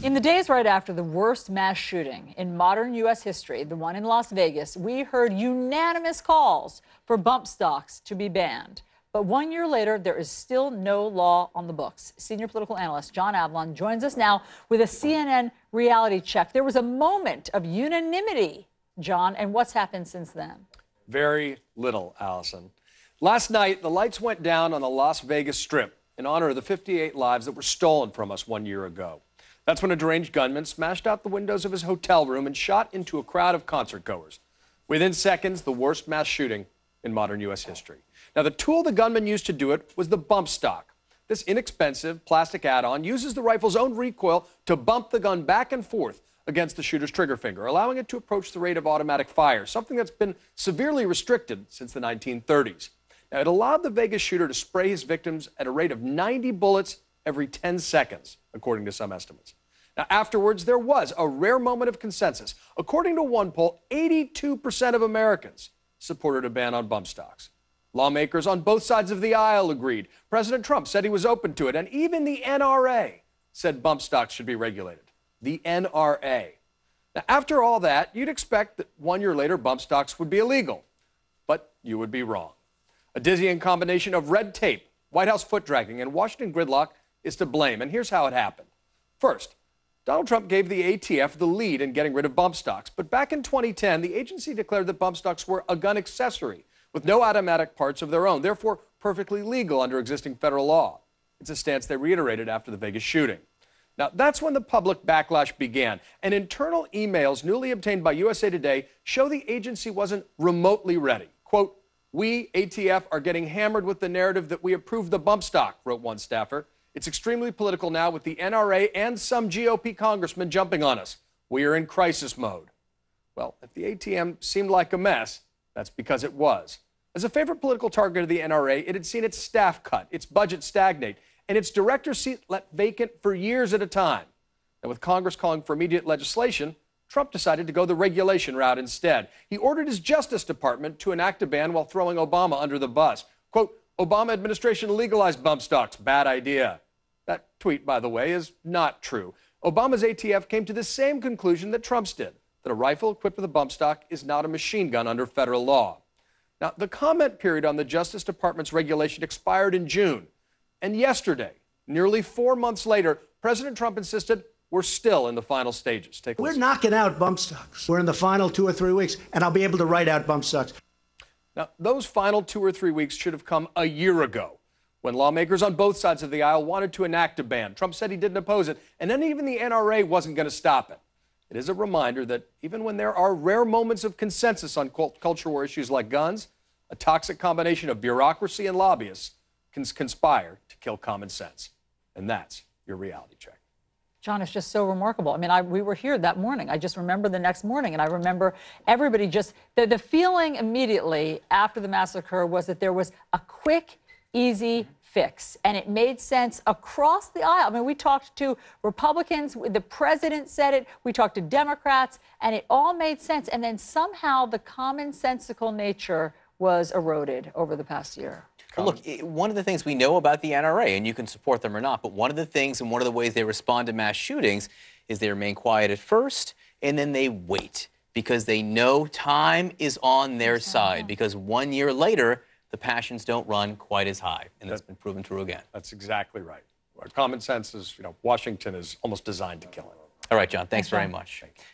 In the days right after the worst mass shooting in modern U.S. history, the one in Las Vegas, we heard unanimous calls for bump stocks to be banned. But 1 year later, there is still no law on the books. Senior political analyst John Avlon joins us now with a CNN reality check. There was a moment of unanimity, John, and what's happened since then? Very little, Allison. Last night, the lights went down on the Las Vegas Strip in honor of the 58 lives that were stolen from us 1 year ago. That's when a deranged gunman smashed out the windows of his hotel room and shot into a crowd of concertgoers. Within seconds, the worst mass shooting in modern U.S. history. Now, the tool the gunman used to do it was the bump stock. This inexpensive plastic add-on uses the rifle's own recoil to bump the gun back and forth against the shooter's trigger finger, allowing it to approach the rate of automatic fire, something that's been severely restricted since the 1930s. Now, it allowed the Vegas shooter to spray his victims at a rate of 90 bullets every 10 seconds, according to some estimates. Now, afterwards, there was a rare moment of consensus. According to one poll, 82% of Americans supported a ban on bump stocks. Lawmakers on both sides of the aisle agreed. President Trump said he was open to it, and even the NRA said bump stocks should be regulated. The NRA. Now, after all that, you'd expect that 1 year later, bump stocks would be illegal. But you would be wrong. A dizzying combination of red tape, White House foot dragging, and Washington gridlock is to blame, and here's how it happened. First, Donald Trump gave the ATF the lead in getting rid of bump stocks, but back in 2010, the agency declared that bump stocks were a gun accessory with no automatic parts of their own, therefore perfectly legal under existing federal law. It's a stance they reiterated after the Vegas shooting. Now, that's when the public backlash began, and internal emails newly obtained by USA Today show the agency wasn't remotely ready. Quote, "We, ATF, are getting hammered with the narrative that we approved the bump stock," wrote one staffer. "It's extremely political now with the NRA and some GOP congressmen jumping on us. We are in crisis mode." Well, if the ATM seemed like a mess, that's because it was. As a favorite political target of the NRA, it had seen its staff cut, its budget stagnate, and its director's seat left vacant for years at a time. And with Congress calling for immediate legislation, Trump decided to go the regulation route instead. He ordered his Justice Department to enact a ban while throwing Obama under the bus. Quote, "Obama administration legalized bump stocks. Bad idea." That tweet, by the way, is not true. Obama's ATF came to the same conclusion that Trump's did, that a rifle equipped with a bump stock is not a machine gun under federal law. Now, the comment period on the Justice Department's regulation expired in June. And yesterday, nearly 4 months later, President Trump insisted we're still in the final stages. Take a listen. We're knocking out bump stocks. We're in the final 2 or 3 weeks, and I'll be able to write out bump stocks. Now, those final 2 or 3 weeks should have come a year ago, when lawmakers on both sides of the aisle wanted to enact a ban. Trump said he didn't oppose it, and then even the NRA wasn't going to stop it. It is a reminder that even when there are rare moments of consensus on culture war issues like guns, a toxic combination of bureaucracy and lobbyists can conspire to kill common sense. And that's your reality check. John, it's just so remarkable. I mean, we were here that morning. I just remember the next morning, and I remember everybody just, the feeling immediately after the massacre was that there was a quick, easy fix, and it made sense across the aisle. I mean, we talked to Republicans, the president said it, we talked to Democrats, and it all made sense. And then somehow the commonsensical nature was eroded over the past year. Well, look, one of the things we know about the NRA, and you can support them or not, but one of the things and one of the ways they respond to mass shootings is they remain quiet at first, and then they wait because they know time is on their side, because 1 year later, the passions don't run quite as high, and that's been proven true again. That's exactly right. Our common sense is, Washington is almost designed to kill it. All right, John, thanks very much.